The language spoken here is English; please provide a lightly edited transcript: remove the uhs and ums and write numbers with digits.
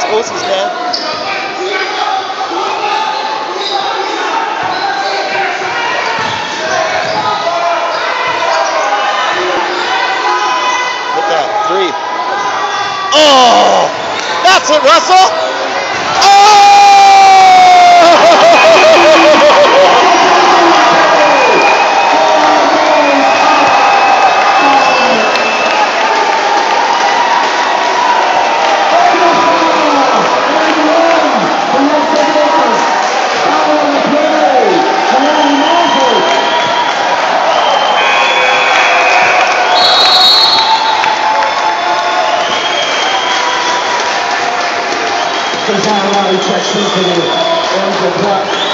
Osis, man. Look at that, 3. Oh! That's it, Russell! Oh! Checks into the